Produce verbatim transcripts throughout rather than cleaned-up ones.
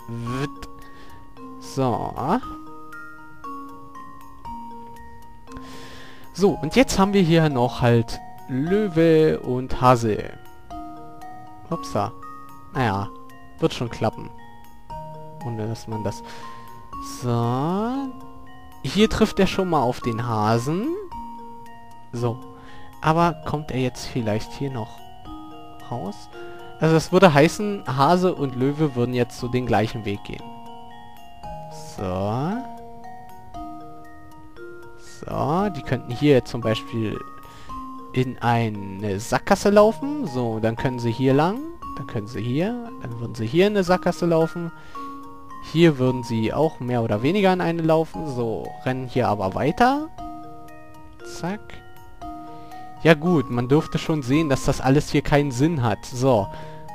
Witt. So. So, und jetzt haben wir hier noch halt Löwe und Hase. Upsa. Naja, wird schon klappen. Ohne dass man das... So. Hier trifft er schon mal auf den Hasen. So. Aber kommt er jetzt vielleicht hier noch raus? Also das würde heißen, Hase und Löwe würden jetzt so den gleichen Weg gehen. So. So, die könnten hier jetzt zum Beispiel in eine Sackgasse laufen. So, dann können sie hier lang. Dann können sie hier. Dann würden sie hier in eine Sackgasse laufen. Hier würden sie auch mehr oder weniger in eine laufen. So, rennen hier aber weiter. Zack. Ja gut, man dürfte schon sehen, dass das alles hier keinen Sinn hat. So.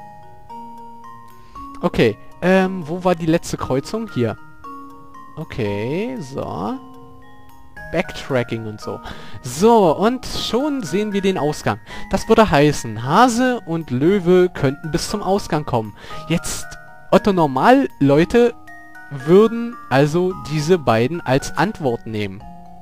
Okay, ähm, wo war die letzte Kreuzung? Hier. Okay, so. Backtracking und so. So, und schon sehen wir den Ausgang. Das würde heißen, Hase und Löwe könnten bis zum Ausgang kommen. Jetzt, Otto Normal-Leute würden also diese beiden als Antwort nehmen.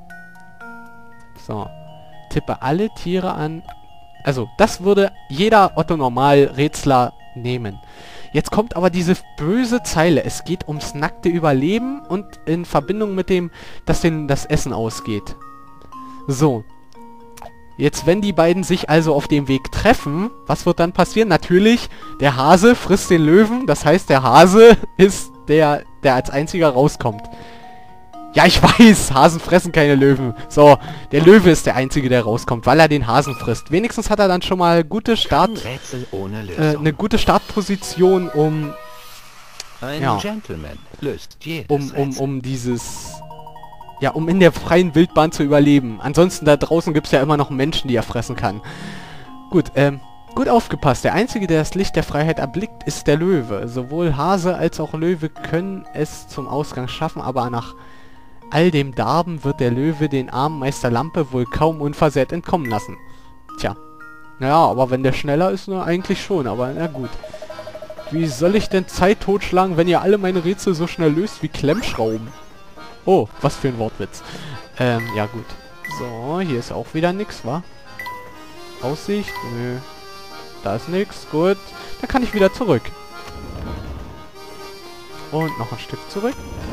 So. Tippe alle Tiere an. Also, das würde jeder Otto Normal-Rätsler nehmen. Jetzt kommt aber diese böse Zeile. Es geht ums nackte Überleben und in Verbindung mit dem, dass denen das Essen ausgeht. So. Jetzt, wenn die beiden sich also auf dem Weg treffen, was wird dann passieren? Natürlich, der Hase frisst den Löwen. Das heißt, der Hase ist der, der als einziger rauskommt. Ja, ich weiß, Hasen fressen keine Löwen. So, der Löwe ist der Einzige, der rauskommt, weil er den Hasen frisst. Wenigstens hat er dann schon mal gute Start, Rätsel ohne Lösung. äh, eine gute Startposition, um, Ein ja, Gentleman löst jedes um, um, Rätsel. um dieses, ja, um in der freien Wildbahn zu überleben. Ansonsten da draußen gibt es ja immer noch Menschen, die er fressen kann. Gut, ähm, gut aufgepasst. Der Einzige, der das Licht der Freiheit erblickt, ist der Löwe. Sowohl Hase als auch Löwe können es zum Ausgang schaffen, aber nach all dem Darben wird der Löwe den armen Meister Lampe wohl kaum unversehrt entkommen lassen. Tja. Naja, aber wenn der schneller ist, ne, eigentlich schon, aber na gut. Wie soll ich denn Zeit totschlagen, wenn ihr alle meine Rätsel so schnell löst wie Klemmschrauben? Oh, was für ein Wortwitz. Ähm, ja gut. So, hier ist auch wieder nix, wa? Aussicht? Nö. Da ist nix, gut. Dann kann ich wieder zurück. Und noch ein Stück zurück.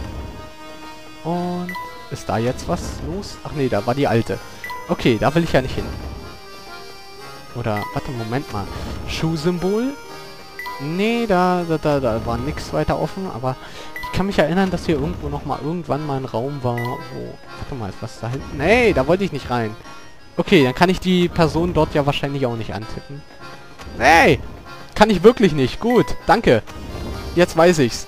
Und ist da jetzt was los? Ach nee, da war die alte. Okay, da will ich ja nicht hin. Oder, warte, Moment mal. Schuhsymbol? Nee, da, da, da, da war nichts weiter offen, aber ich kann mich erinnern, dass hier irgendwo noch mal irgendwann mal ein Raum war, wo... Warte mal, ist was da hinten? Nee, da wollte ich nicht rein. Okay, dann kann ich die Person dort ja wahrscheinlich auch nicht antippen. Nee! Kann ich wirklich nicht. Gut, danke. Jetzt weiß ich's.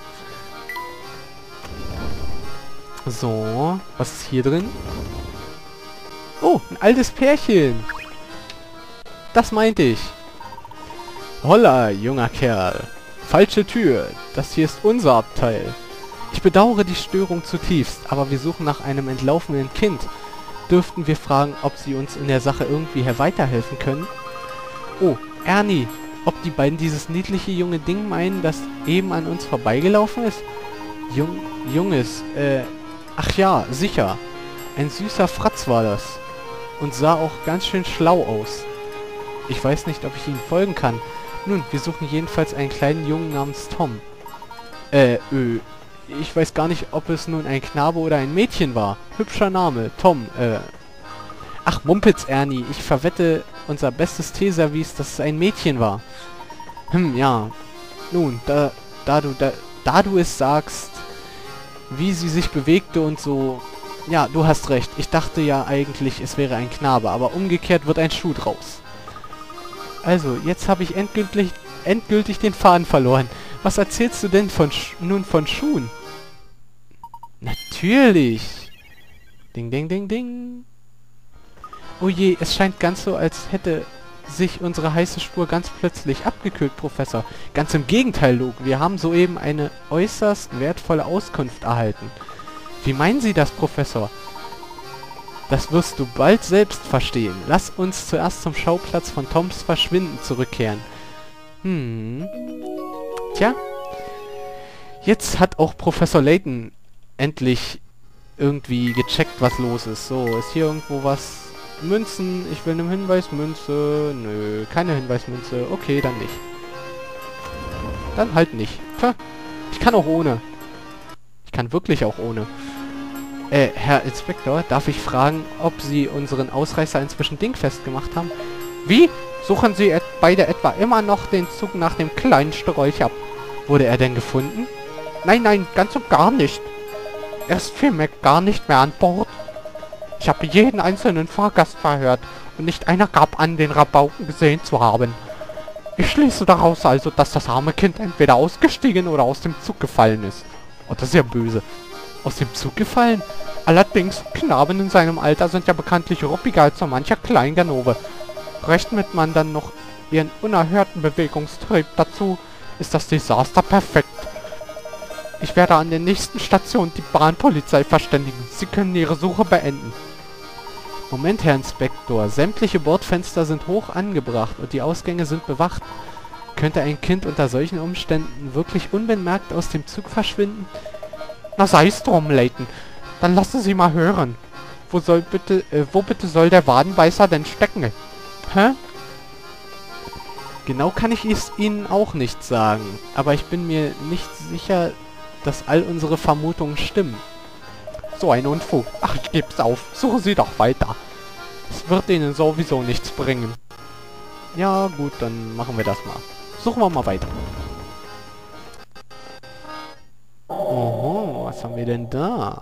So, was ist hier drin? Oh, ein altes Pärchen. Das meinte ich. Holla, junger Kerl. Falsche Tür. Das hier ist unser Abteil. Ich bedauere die Störung zutiefst, aber wir suchen nach einem entlaufenen Kind. Dürften wir fragen, ob Sie uns in der Sache irgendwie weiterhelfen können? Oh, Ernie. Ob die beiden dieses niedliche junge Ding meinen, das eben an uns vorbeigelaufen ist? Jung, Junges, äh... Ach ja, sicher. Ein süßer Fratz war das. Und sah auch ganz schön schlau aus. Ich weiß nicht, ob ich Ihnen folgen kann. Nun, wir suchen jedenfalls einen kleinen Jungen namens Tom. Äh, äh, ich weiß gar nicht, ob es nun ein Knabe oder ein Mädchen war. Hübscher Name, Tom, äh... Ach, Mumpitz, Ernie, ich verwette unser bestes Teeservice, dass es ein Mädchen war. Hm, ja. Nun, da, da du, da, da du es sagst... Wie sie sich bewegte und so... Ja, du hast recht. Ich dachte ja eigentlich, es wäre ein Knabe, aber umgekehrt wird ein Schuh draus. Also, jetzt habe ich endgültig, endgültig den Faden verloren. Was erzählst du denn von Sch nun von Schuhen? Natürlich! Ding, ding, ding, ding. Oh je, es scheint ganz so, als hätte sich unsere heiße Spur ganz plötzlich abgekühlt, Professor. Ganz im Gegenteil, Luke. Wir haben soeben eine äußerst wertvolle Auskunft erhalten. Wie meinen Sie das, Professor? Das wirst du bald selbst verstehen. Lass uns zuerst zum Schauplatz von Toms Verschwinden zurückkehren. Hm. Tja. Jetzt hat auch Professor Layton endlich irgendwie gecheckt, was los ist. So, ist hier irgendwo was? Münzen. Ich will eine Hinweismünze. Nö, keine Hinweismünze. Okay, dann nicht. Dann halt nicht. Tja, ich kann auch ohne. Ich kann wirklich auch ohne. Äh, Herr Inspektor, darf ich fragen, ob Sie unseren Ausreißer inzwischen dingfest gemacht haben? Wie? Suchen Sie et beide etwa immer noch den Zug nach dem kleinen Sträucher? Wurde er denn gefunden? Nein, nein, ganz und gar nicht. Er ist vielmehr gar nicht mehr an Bord. Ich habe jeden einzelnen Fahrgast verhört und nicht einer gab an, den Rabauken gesehen zu haben. Ich schließe daraus also, dass das arme Kind entweder ausgestiegen oder aus dem Zug gefallen ist. Oh, das ist ja böse. Aus dem Zug gefallen? Allerdings, Knaben in seinem Alter sind ja bekanntlich ruppiger als so mancher Kleinganove. Rechnet man dann noch ihren unerhörten Bewegungstrieb dazu, ist das Desaster perfekt. Ich werde an der nächsten Station die Bahnpolizei verständigen. Sie können Ihre Suche beenden. Moment, Herr Inspektor. Sämtliche Bordfenster sind hoch angebracht und die Ausgänge sind bewacht. Könnte ein Kind unter solchen Umständen wirklich unbemerkt aus dem Zug verschwinden? Na sei es drum, Layton. Dann lassen Sie mal hören. Wo soll bitte, äh, wo bitte soll der Wadenbeißer denn stecken? Hä? Genau kann ich es Ihnen auch nicht sagen. Aber ich bin mir nicht sicher, dass all unsere Vermutungen stimmen. So ein Unfug. Ach, ich geb's auf. Suchen Sie doch weiter. Es wird Ihnen sowieso nichts bringen. Ja, gut, dann machen wir das mal. Suchen wir mal weiter. Oho, was haben wir denn da?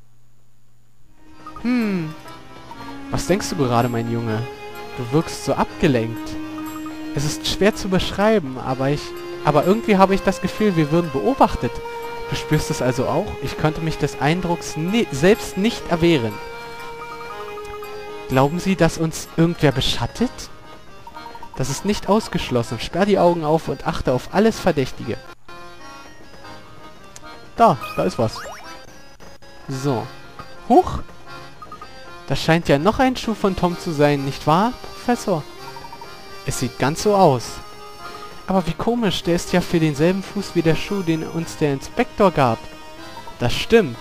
Hm. Was denkst du gerade, mein Junge? Du wirkst so abgelenkt. Es ist schwer zu beschreiben, aber ich... Aber irgendwie habe ich das Gefühl, wir würden beobachtet. Du spürst es also auch? Ich konnte mich des Eindrucks ni- selbst nicht erwehren. Glauben Sie, dass uns irgendwer beschattet? Das ist nicht ausgeschlossen. Sperr die Augen auf und achte auf alles Verdächtige. Da, da ist was. So. Huch! Das scheint ja noch ein Schuh von Tom zu sein, nicht wahr, Professor? Es sieht ganz so aus. Aber wie komisch, der ist ja für denselben Fuß wie der Schuh, den uns der Inspektor gab. Das stimmt.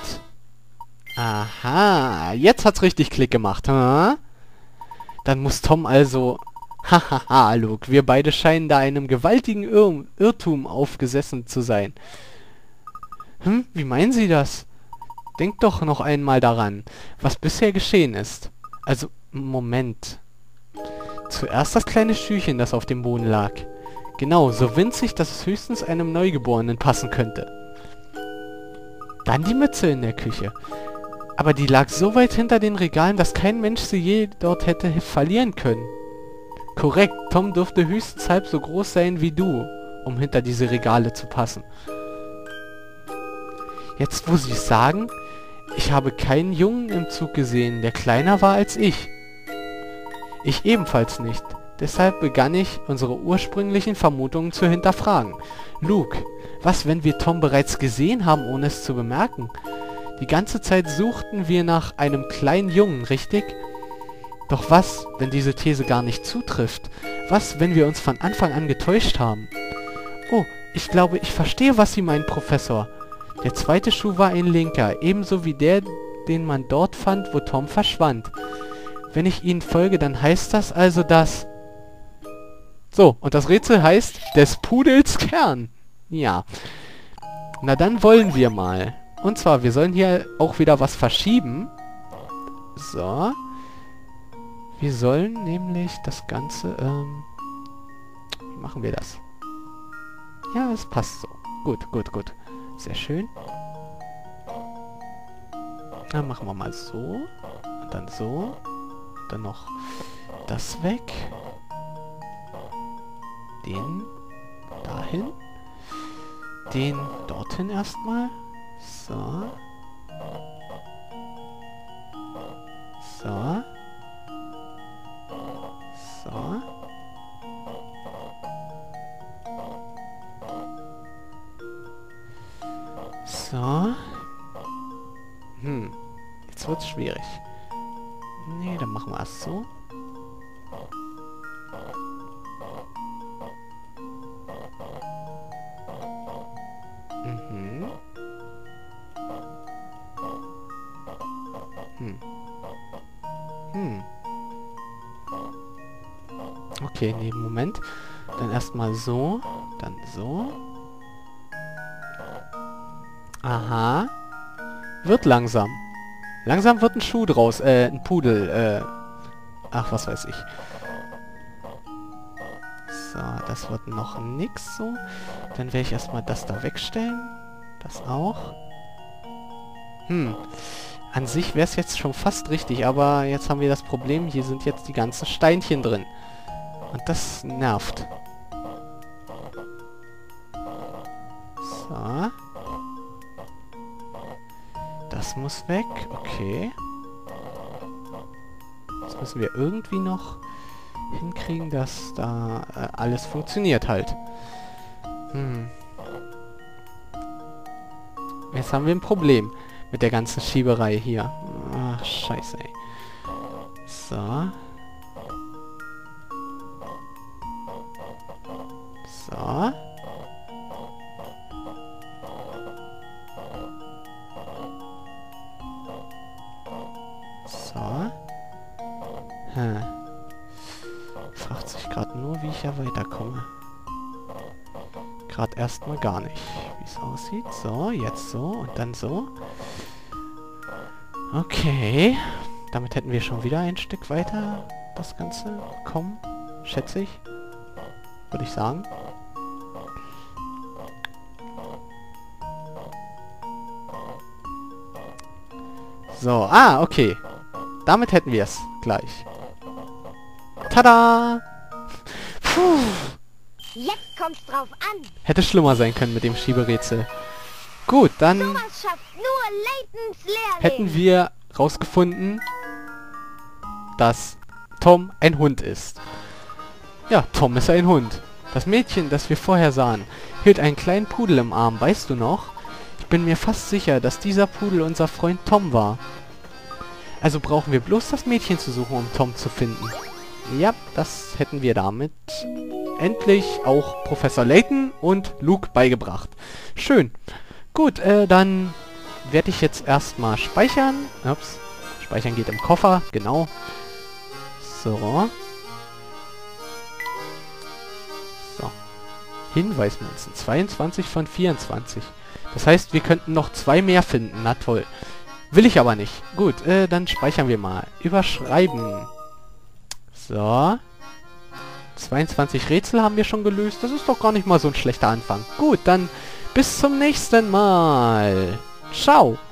Aha, jetzt hat's richtig Klick gemacht, hm? Dann muss Tom also... Hahaha, Luke, wir beide scheinen da einem gewaltigen Irr Irrtum aufgesessen zu sein. Hm, wie meinen Sie das? Denkt doch noch einmal daran, was bisher geschehen ist. Also, Moment. Zuerst das kleine Schüchchen, das auf dem Boden lag. Genau, so winzig, dass es höchstens einem Neugeborenen passen könnte. Dann die Mütze in der Küche. Aber die lag so weit hinter den Regalen, dass kein Mensch sie je dort hätte verlieren können. Korrekt, Tom dürfte höchstens halb so groß sein wie du, um hinter diese Regale zu passen. Jetzt, wo Sie es sagen, ich habe keinen Jungen im Zug gesehen, der kleiner war als ich. Ich ebenfalls nicht. Deshalb begann ich, unsere ursprünglichen Vermutungen zu hinterfragen. Luke, was, wenn wir Tom bereits gesehen haben, ohne es zu bemerken? Die ganze Zeit suchten wir nach einem kleinen Jungen, richtig? Doch was, wenn diese These gar nicht zutrifft? Was, wenn wir uns von Anfang an getäuscht haben? Oh, ich glaube, ich verstehe, was Sie meinen, Professor. Der zweite Schuh war ein linker, ebenso wie der, den man dort fand, wo Tom verschwand. Wenn ich Ihnen folge, dann heißt das also, dass... So, und das Rätsel heißt, des Pudels Kern. Ja. Na dann wollen wir mal. Und zwar, wir sollen hier auch wieder was verschieben. So. Wir sollen nämlich das Ganze, ähm... wie machen wir das? Ja, es passt so. Gut, gut, gut. Sehr schön. Dann machen wir mal so. Und dann so. Dann noch das weg. Den dahin. Den dorthin erstmal. So. So. So. So. Hm. Jetzt wird's schwierig. Nee, dann machen wir es so. Mhm. Okay, nee, Moment. Dann erstmal so. Dann so. Aha. Wird langsam. Langsam wird ein Schuh draus. Äh, ein Pudel. Äh. Ach, was weiß ich. So, das wird noch nix so. Dann werde ich erstmal das da wegstellen. Das auch. Hm. An sich wäre es jetzt schon fast richtig, aber jetzt haben wir das Problem, hier sind jetzt die ganzen Steinchen drin. Und das nervt. So. Das muss weg. Okay. Jetzt müssen wir irgendwie noch hinkriegen, dass da äh, alles funktioniert halt. Hm. Jetzt haben wir ein Problem mit der ganzen Schieberei hier. Ach, scheiße, ey. So. So. So. Hm. Fragt sich gerade nur, wie ich ja weiterkomme. Gerade erstmal gar nicht, wie es aussieht. So, jetzt so und dann so. Okay. Damit hätten wir schon wieder ein Stück weiter das Ganze bekommen. Schätze ich. Würde ich sagen. So, ah, okay. Damit hätten wir es gleich. Tada! Puh. Jetzt kommt's drauf an. Hätte schlimmer sein können mit dem Schieberätsel. Gut, dann Sowas schafft nur Laytons Lehrling. hätten wir rausgefunden, dass Tom ein Hund ist. Ja, Tom ist ein Hund. Das Mädchen, das wir vorher sahen, hielt einen kleinen Pudel im Arm, weißt du noch? Ich bin mir fast sicher, dass dieser Pudel unser Freund Tom war. Also brauchen wir bloß das Mädchen zu suchen, um Tom zu finden. Ja, das hätten wir damit endlich auch Professor Layton und Luke beigebracht. Schön. Gut, äh, dann werde ich jetzt erstmal speichern. Ups. Speichern geht im Koffer, genau. So. So. Hinweismünzen. zweiundzwanzig von vierundzwanzig. Das heißt, wir könnten noch zwei mehr finden. Na toll. Will ich aber nicht. Gut, äh, dann speichern wir mal. Überschreiben. So. zweiundzwanzig Rätsel haben wir schon gelöst. Das ist doch gar nicht mal so ein schlechter Anfang. Gut, dann bis zum nächsten Mal. Ciao.